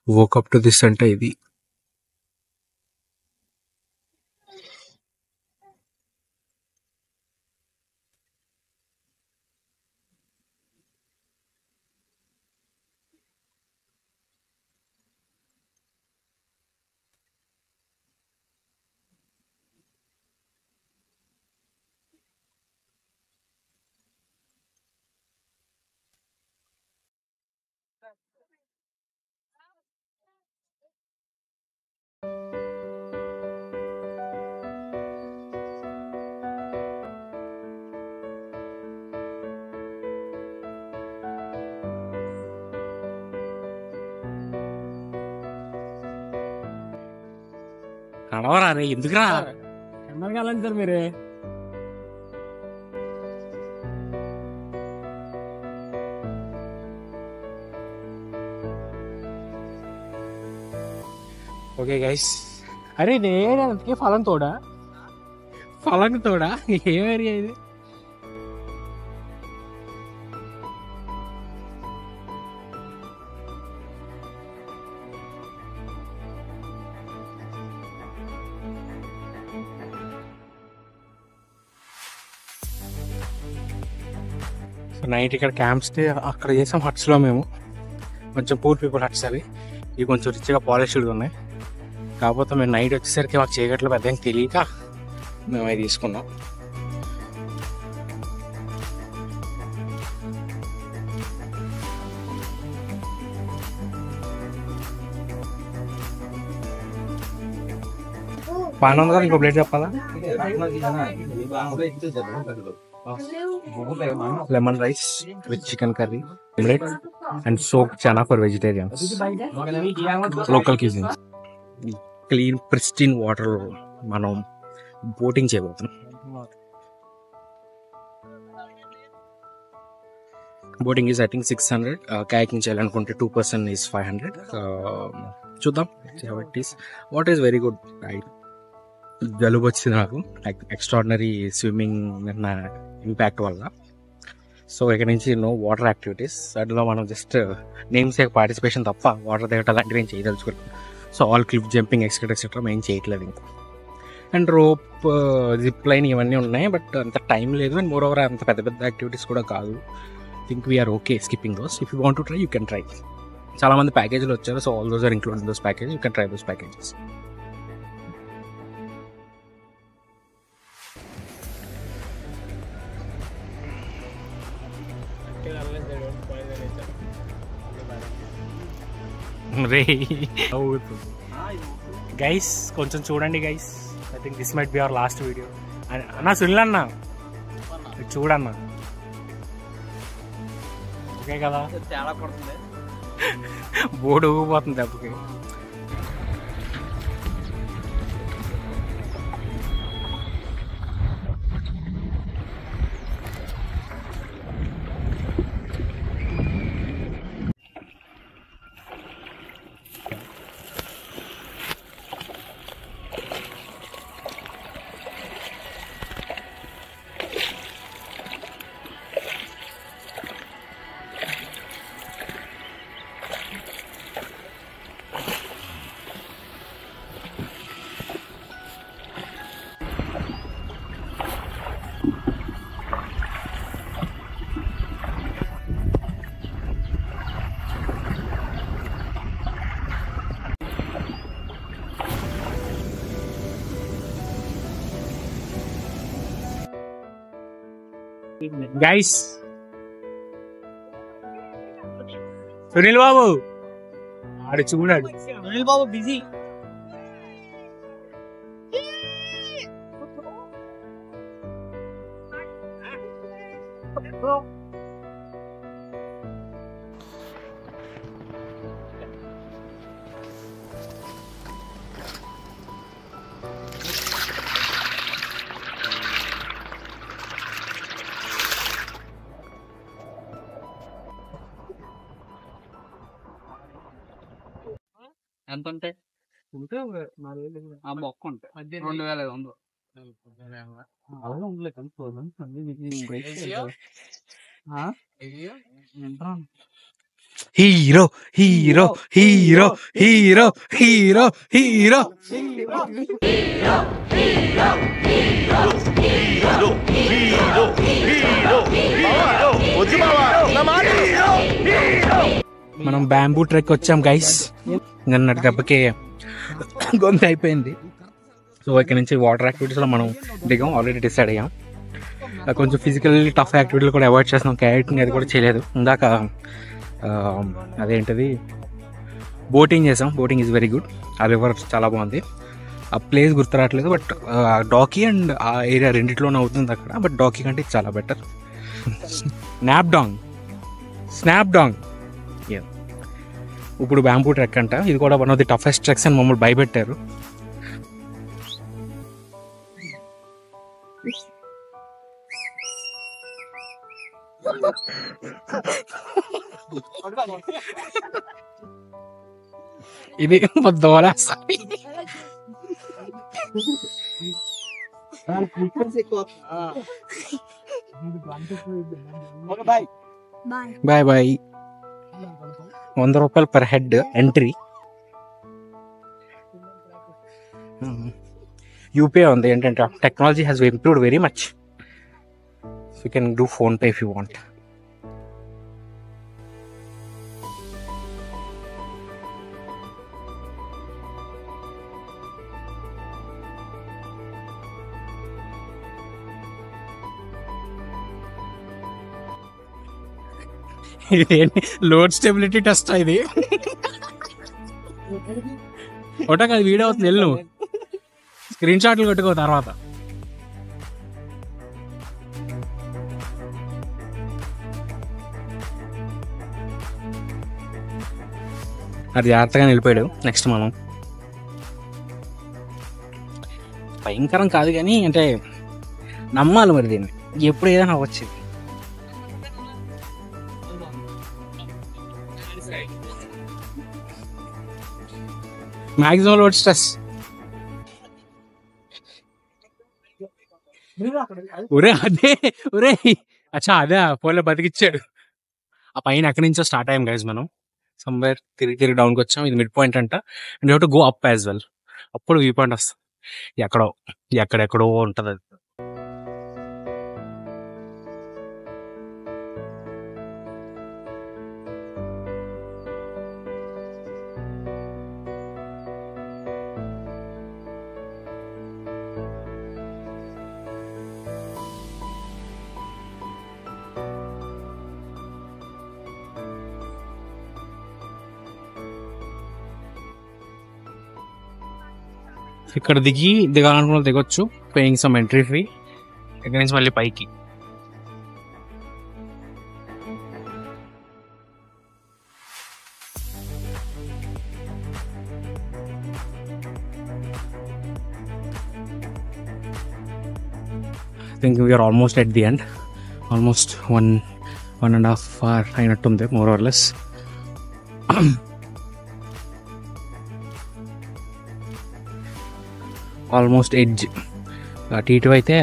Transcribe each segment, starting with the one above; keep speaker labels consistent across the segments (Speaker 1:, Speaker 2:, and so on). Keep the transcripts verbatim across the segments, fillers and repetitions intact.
Speaker 1: Woke up to this అంటే ఇది. కడవరా రే, ఎందుకురా
Speaker 2: ఎంతకాలం సార్ మీరు?
Speaker 1: ఓకే గైస్,
Speaker 2: అరే ఇది ఏ ఫలం తోడా?
Speaker 1: ఫలం తోడా? ఏ ఏరియా ఇది? నైట్ ఇక్కడ క్యాంప్ స్టే అక్కడ చేసాం హట్స్లో. మేము కొంచెం పూర్ పీపుల్ హట్స్ అవి. ఇవి కొంచెం రిచ్గా పాలిష్డ్గా ఉన్నాయి. కాకపోతే మేము నైట్ వచ్చేసరికి మాకు చీకట్లో పెద్ద ఏం తెలియక మేము అవి తీసుకున్నాం. బాగానే ఉంది కదా, ఇంకో ప్లేట్ చెప్పాలా? Lemon rice with chicken curry, omelette and soup chana for vegetarians. Local cuisine. Clean pristine water మనం బోటింగ్ చేయబోతున్నాం. Boating is I think six hundred. Kayaking చేయాలనుకుంటే two person is five hundred. చూద్దాం it is what is very good. జలుబు వచ్చింది నాకు, like extraordinary swimming నా impact వల్ల. So ఇక్కడ నుంచి నో వాటర్ యాక్టివిటీస్. అందులో మనం జస్ట్ నేమ్స్ పార్టిసిపేషన్ తప్ప వాటర్ దిగటం అలాంటివి ఏం చేయదలుచుకోలేదు. So all cliff jumping etcetera etcetera మేము చేయట్లేదు ఇంకా. అండ్ రోప్, జిప్ లైన్ ఇవన్నీ ఉన్నాయి, బట్ అంత టైం లేదు. అండ్ మోర్ ఓవర్ అంత పెద్ద పెద్ద యాక్టివిటీస్ కూడా కాదు. Think we're okay skipping those. If you want to try you can try. చాలా మంది ప్యాకేజీలు వచ్చారు, so all those are including those package. You can try those packages. రే గైస్ కొంచెం చూడండి guys, I think this might be our last video. అన్నా సునీల్ అన్న చూడన్నా, ఓకే కదా? బోర్డు ఊగిపోతుంది దెబ్బకి. గైస్ సునీల్ బాబు ఆడు చూడాడు.
Speaker 2: సునీల్ బాబు బిజీ. ఎంత ఉంటాయి? ఉంటే ఆ మొక్క ఉంటాయి రెండు వేల ఐదు వందలు.
Speaker 1: Hero hero hero hero hero hero మనం బ్యాంబూ ట్రెక్ వచ్చాం గైస్. నిన్నటి దెబ్బకి గొంతు అయిపోయింది. సో ఇక్కడ నుంచి వాటర్ యాక్టివిటీస్లో మనం దిగాం, ఆల్రెడీ డిసైడ్ అయ్యాం. కొంచెం ఫిజికల్ టఫ్ యాక్టివిటీలు కూడా అవాయిడ్ చేస్తున్నాం. క్యారెటింగ్ అది కూడా చేయలేదు. ఇందాక అదేంటిది బోటింగ్ చేసాం. Boating is very good. ఆ రివర్ చాలా బాగుంది. ఆ ప్లేస్ గుర్తురావట్లేదు, బట్ డాకీ అండ్ ఆ ఏరియా రెండిట్లోనే అవుతుంది అక్కడ. బట్ డాకీ కంటే చాలా బెటర్. స్నాప్డాంగ్ స్నాప్డాంగ్ ఇప్పుడు బ్యాంబూ ట్రెక్ అంట. ఇది కూడా one of the toughest treks అని మమ్మల్ని భయపెట్టారు. ఇది దోలేస్తా. Bye bye. వంద రూపాయలు పర్ హెడ్ ఎంట్రీ. యూపీఐ ఉంది. ఏంటంటే technology has improved very much. So you can do PhonePe if you want. ఇదేంటి లోడ్ స్టెబిలిటీ టెస్ట్ ఇది? ఒకటా కాదు వీడియో అవుతుంది. వెళ్ళు స్క్రీన్ షాట్లు కొట్టుకో తర్వాత. అది జాగ్రత్తగా నిలిపోయాడు. నెక్స్ట్ మనం భయంకరం కాదు కానీ అంటే నమ్మాలి మరి దీన్ని. ఎప్పుడు ఏదైనా అవ్వచ్చు. Maximum load stress. ఒరే అదే ఒరే అచ్చా అదే పోలే బతికిచ్చాడు. ఆ పైన ఎక్కడి నుంచో స్టార్ట్ అయ్యాం గైజ్. మనం సమ్వేర్ తిరిగి తిరిగి డౌన్కి వచ్చాం. ఇది మిడ్ పాయింట్ అంట. And you have to go up as well. అప్పుడు వ్యూ పాయింట్ వస్తుంది. ఎక్కడో ఎక్కడెక్కడో ఉంటుంది అది. ఇక్కడ దిగి దిగాలనుకున్న దిగొచ్చు, పేయింగ్ సమ్ ఎంట్రీ ఫీ. ఇక్కడ నుంచి మళ్ళీ పైకి. I think we're almost at the end. Almost one one and half hour అయినట్టుంది more or less. Almost edge. అటు ఇటు అయితే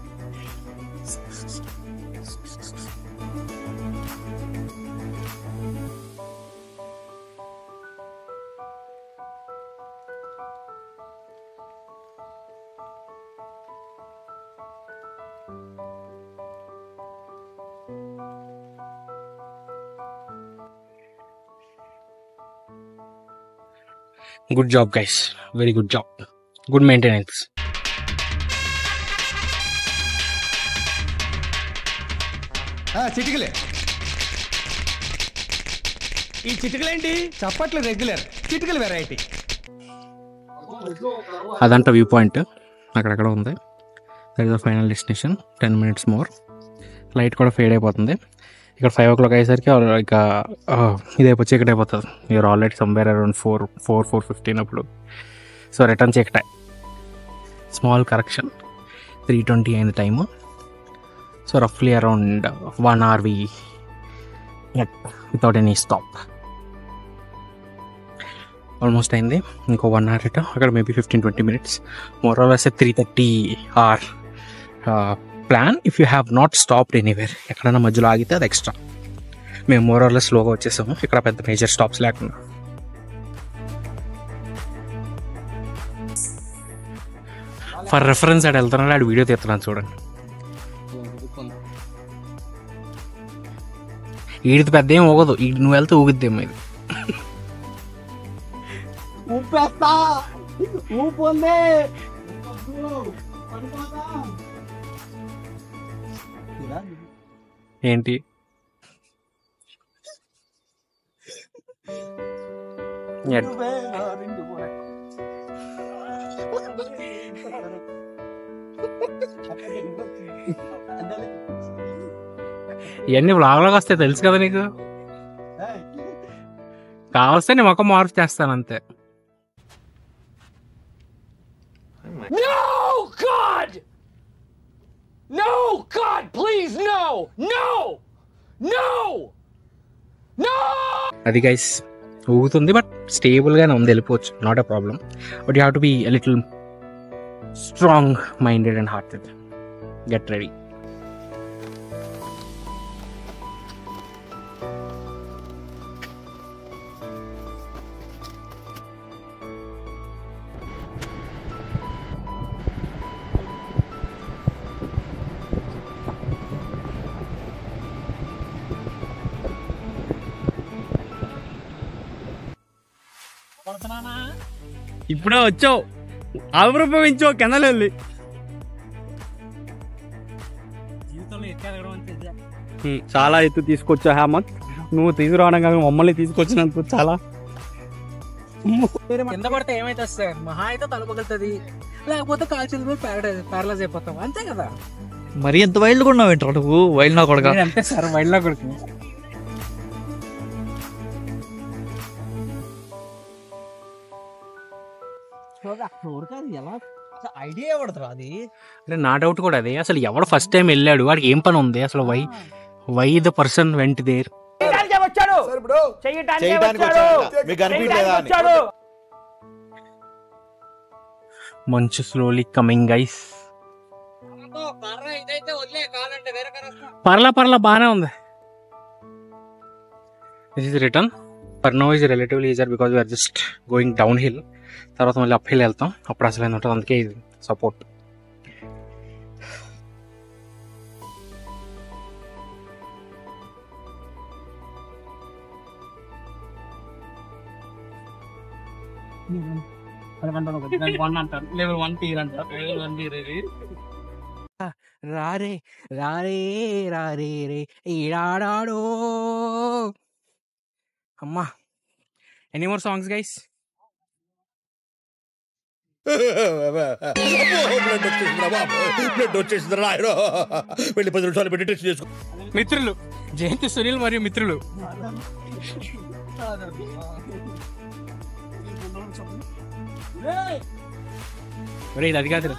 Speaker 1: good job guys, very good job, good maintenance.
Speaker 3: చిటికలే ఈ చిటికలేంటి చప్పట్లు రెగ్యులర్, చిటికలు వెరైటీ.
Speaker 1: అదంట వ్యూ పాయింట్ అక్కడక్కడ ఉంది. That is the final destination. Ten minutes more. Light కూడా ఫేడ్ అయిపోతుంది. ఇక్కడ ఫైవ్ ఓ క్లాక్ అయ్యేసరికి ఇక ఇది అయిపోయి చీకటి అయిపోతుంది. You're already somewhere around four four four fifteen అప్పుడు. సో రిటర్న్ చీకటే. స్మాల్ కరెక్షన్, త్రీ ట్వంటీ అయింది టైము. సో రఫ్లీ around one hour we without any stop. Almost అయింది. ఇంకో వన్ అవర్ రిటర్న్. అక్కడ maybe fifteen twenty minutes. More or less three thirty hour plan if you have not stopped anywhere. ఎక్కడైనా మధ్యలో ఆగితే అది extra. మేము మోరర్లో స్లోగా వచ్చేసాము, ఇక్కడ పెద్ద మేజర్ స్టాప్స్ లేకుండా. ఫర్ రెఫరెన్స్ ఆడు వెళ్తున్నాడు, ఆడు వీడియో తీస్తున్నాను చూడండి. ఈడిది పెద్ద ఏం ఊగదు, ఈ నువ్వు వెళ్తే ఊగిద్దేమో ఇది. ఏంటి ఇవన్నీ వ్లాగ్లోకి వస్తాయి తెలుసు కదా నీకు. కావస్తే నేను ఒక మార్పు చేస్తాను అంతే.
Speaker 3: No, God! No, God, please, no! No! No! No!
Speaker 1: అది గైస్ ఊగుతుంది, బట్ స్టేబుల్గానే ఉంది, వెళ్ళిపోవచ్చు, not a problem. But you have to be a little strong minded and hearted. Get ready.
Speaker 2: ఇప్పుడే వచ్చావు, అభిరూపించావు కిందలు వెళ్ళి. చాలా ఎత్తు తీసుకొచ్చా హేమంత్, నువ్వు తీసుకురావడం కాక మమ్మల్ని తీసుకొచ్చినందుకు చాలా.
Speaker 1: కింద పడితే ఏమైతే సార్, మహా అయితే తలపగలుతుంది, లేకపోతే కాల్చులు ప్యారలైజ్ అయిపోతాం, అంతే కదా.
Speaker 2: మరి ఎంత వైల్డ్ కూడా ఉన్నావు ఏంటో నువ్వు, వైల్డ్ నా కొడుకు.
Speaker 1: అంతే సార్, వైల్డ్ నా కొడుకు.
Speaker 2: ఐడియా పడుతుంది అది.
Speaker 1: అంటే నా డౌట్ కూడా అదే, అసలు ఎవడు ఫస్ట్ టైం వెళ్ళాడు, వాడికి ఏం పని ఉంది అసలు? Why why the person went there? మంచు స్లోలీ కమింగ్ గైస్. పర్లా పర్లా బాగానే ఉంది. This is return. For now is relatively easier because we're just going down hill. తర్వాత మళ్ళీ అప్ హిల్ వెళ్తాం, అప్పుడు అసలు ఏం ఉంటుంది, అందుకే ఇది సపోర్ట్. రారే రారే రారే రే ఈడాడో. అమ్మా, ఎనీ మోర్ సాంగ్స్ గైస్? మిత్రులు జయంతి సునీల్ మరియు మిత్రులు. ఇది అది కాదు.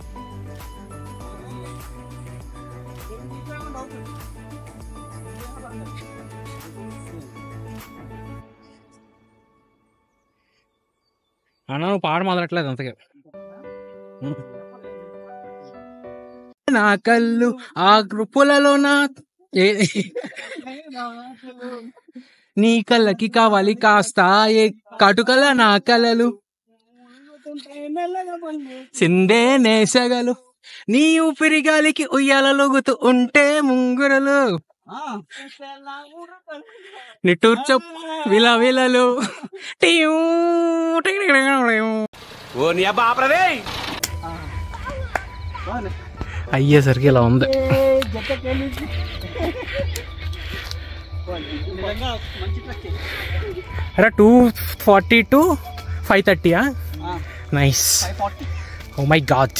Speaker 1: అన్న నువ్వు పాట మొదలట్లేదు అంతగా. నా కళ్ళు ఆ గ్రూపులలో నా నీ కళ్ళకి కావాలి కాస్త ఏ కటుకల నా కలలు సిందే నేసగలు నీ ఊపిరి గాలికి ఉయ్యాలలుగుతూ ఉంటే ముంగురలు నిట్టూర్చ విల విలలు అయ్యేసరికి ఇలా ఉంది. అరే టూ ఫార్టీ టు ఫైవ్ థర్టీయా? నైస్. Oh my god.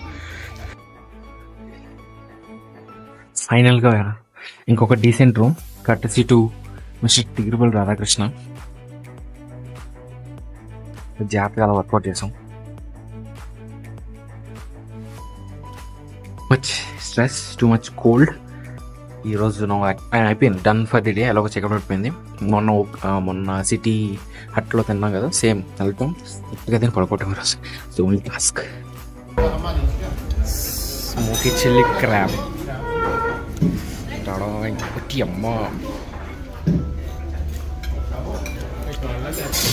Speaker 1: ఫైనల్గా ఇంకొక డీసెంట్ రూమ్ కట్టసి టు మిస్టర్ తిరుపతి రాధాకృష్ణ. జాగ్రత్తగా అలా వర్కౌట్ చేసాం. Much stress, too much cold. ఈరోజు నో అయిపోయింది, డన్ ఫర్ ది డే. అలాగ చెకప్ అయిపోయింది. మొన్న మొన్న సిటీ హట్లో తిన్నాం కదా, సేమ్ వెళ్తాం తిని పడుకోవటం. ఈరోజు the only task. Smoky chilli crab. అమ్మ Like,